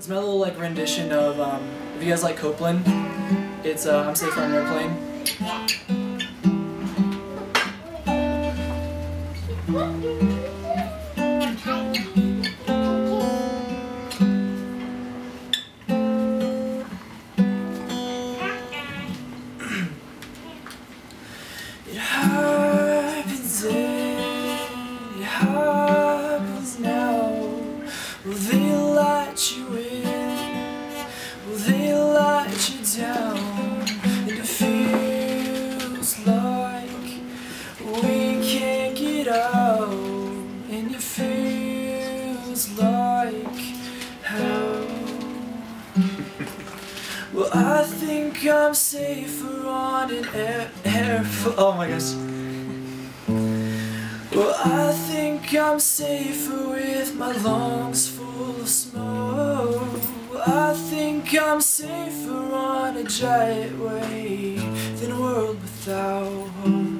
It's my little like rendition of if you guys like Copeland, it's I'm Safe on an Airplane. It happens then, it happens now. Will they let you in? Will they let you down? And it feels like we can't get out. And it feels like hell. Well, I think I'm safer on an airplane. Oh my gosh. Well, I think I'm safer with my lungs full of smoke. Well, I think I'm safer on a jetway than a world without hope.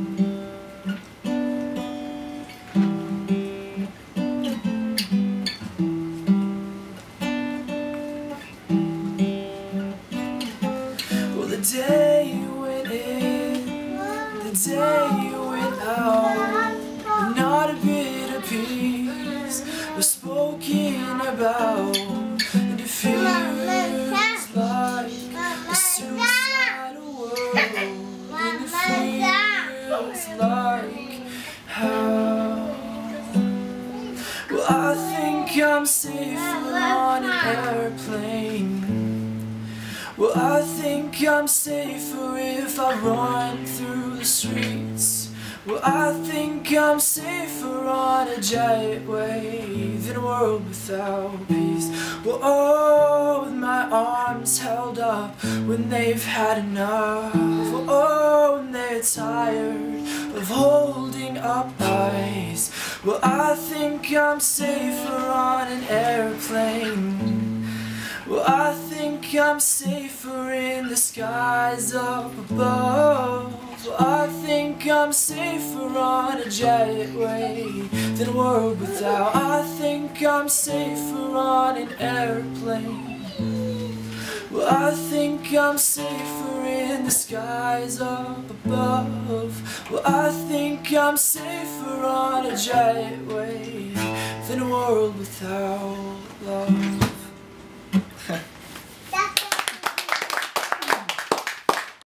Well, the day you went in, the day you went out, not a bit of peace was spoken about, and it feels like a suicidal world, and it feels like hell. Well, I think I'm safer on an airplane. Well, I think I'm safer if I run through the streets. Well, I think I'm safer on a jetway than a world without peace. Well, oh, with my arms held up when they've had enough. Well, oh, when they're tired of holding up ice. Well, I think I'm safer on an airplane. Well, I think I'm safer in the skies up above. Well, I think I'm safer on a jetway than a world without. I think I'm safer on an airplane. Well, I think I'm safer in the skies up above. Well, I think I'm safer on a jetway than a world without love.